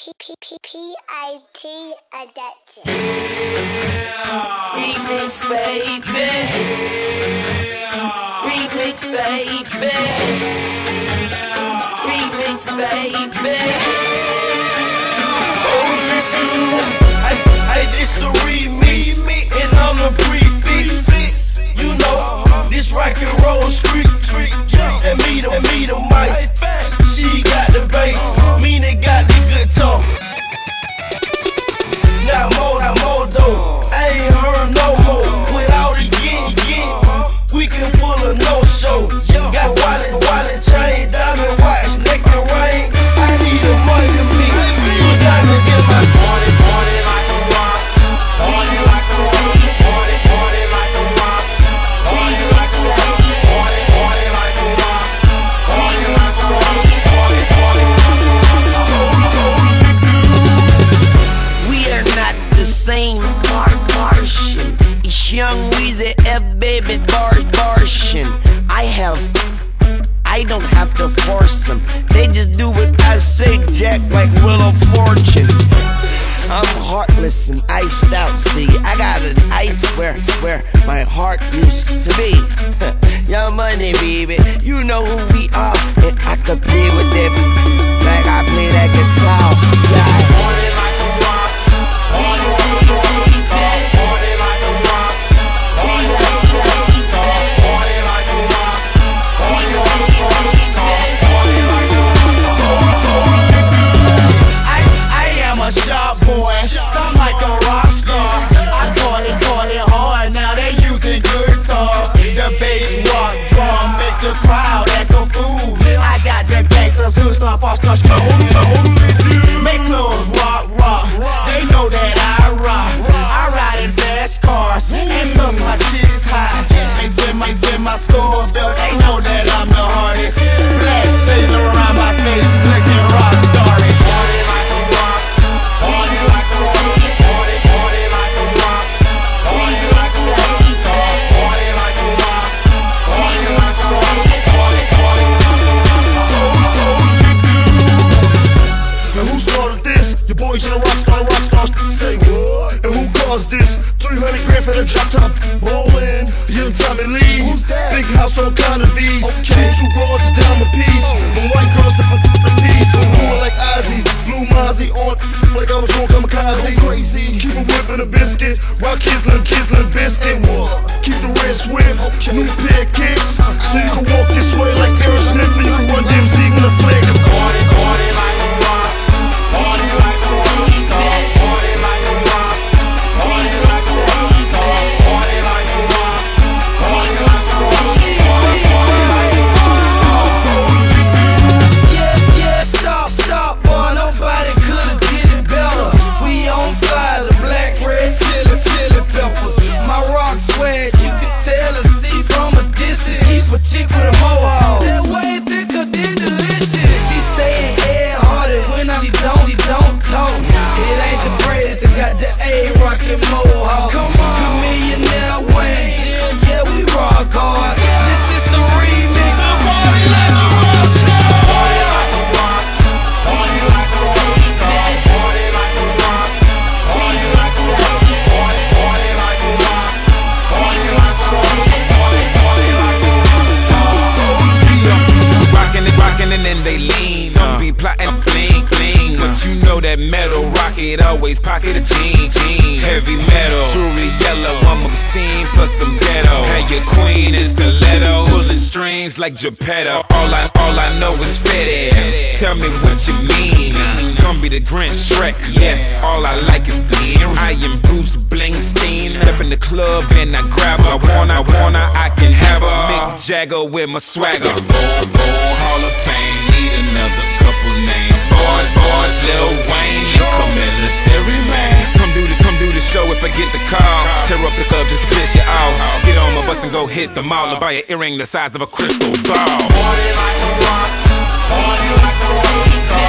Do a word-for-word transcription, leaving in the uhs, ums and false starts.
I T adapted. Remix, baby. Remix, baby. Remix, baby. I, I just the remix, and I'm the prefix. You know, this rock and roll street. And me the, me the mic. She got the bass, me they got the guitar. Not more, not more though. I ain't heard no more. Without it, get, get, we can pull a no-show. Got wallet, wallet, chain, diamond watch, naked ring. I need a money to me. Put diamonds in my party, party like a rock. Party like a rock. Party, party like a rock. Party like a rock. Party, party like a rock. Party like a rock. Party, party We are not the same Martian. It's young Weezy F baby bar Martian. I have, I don't have to force them. They just do what I say, Jack, like Wheel of Fortune. I'm heartless and iced out, see. I got an ice where, where my heart used to be. Young Money, baby, you know who we are. And I could play with them like I play that guitar. Yeah. Party like a rock. Party like a rock. Party like a rock. Party like a rock. Party like a rock. Party like a rock. Party like a rock. I, I am a sharp boy, sound like a rock star. I party, party hard, now they using guitars. The bass, rock, drum, make the crowd echo fool. I got the gangsters who stop off the make clothes rock, rock. They know that I rock. I ride in fast cars and plus my chicks high. They send my, send my score bill. They know that I'm the hardest. Black shades around my face, looking rock starish. Party like a rock. Party like a rock. Party, party like a rock. Party like a rock. Party like a rock. Party like a rock. Party, party Now who started this? Your boy in a rockstar, rockstar. Say what? And who caused this? three hundred grand for the drop top. Ballin', young Tommy Lee. Who's that? Big house on Connery's. Okay. Two broads, a diamond piece. A white girl step up the piece. Doing like Ozzy, blue Mozzie on like I was on kamikaze. Crazy. Keep a whip and a biscuit. Rock Kislin, Kislin biscuit. Keep the red swift. New pair of kicks. So you can walk this way like Aerosmith, and you can run D M Z with a flick. Party, party like a rock. Party like a rock. Party like a rock. Party like a rock. Party like a rock. Party like a rock. Party like a rock. Yeah, yeah, stop, stop, boy. Nobody could've did it better. We on fire, the black, red, chili, chili peppers. My rock swag, you can tell and see from a distance. Keep a chick with a mohawk. That way thicker than delicious. She staying head-hearted when I, she don't, she don't talk. It ain't the braids that got the A rockin' mohawk. Come on, millionaire Wayne, Jill, yeah, we rock hard. This is the remix. Party like a rock star. Party like a rock. Party like a rock. Party like a rock. Party like a rock. Party, party like a rock. Party like a rock. Party, party like a rock. Rockin' it, rockin' and then they lean. Some be plotting bling, bling. But you know that metal rocket always pocket a jean, jean. Heavy metal, jewelry yellow, one more scene plus some ghetto. Hey, your queen is stiletto, pulling strings like Geppetto. All I, all I know is fitted. Tell me what you mean. Gonna be the Grinch Shrek, yes. All I like is bling. I am Bruce Blingstein. Step in the club and I grab her. I wanna, I wanna, I can have her. Mick Jagger with my swagger. Roll, roll, Hall of Fame. Need another couple names. Boys, boys, Lil Wayne. You come military man. Come do the, come do the show if I get the call. Tear up the club just to piss you off. Get on my bus and go hit the mall. Or buy an earring the size of a crystal ball. Party like a rock. Party like a rock.